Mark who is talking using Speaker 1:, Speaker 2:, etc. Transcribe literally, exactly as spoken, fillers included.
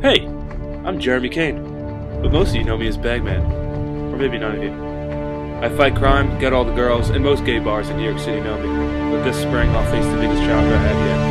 Speaker 1: Hey, I'm Jeremy Kane, but most of you know me as Bagman, or maybe none of you. I fight crime, get all the girls, and most gay bars in New York City know me, but this spring I'll face the biggest challenge I have yet.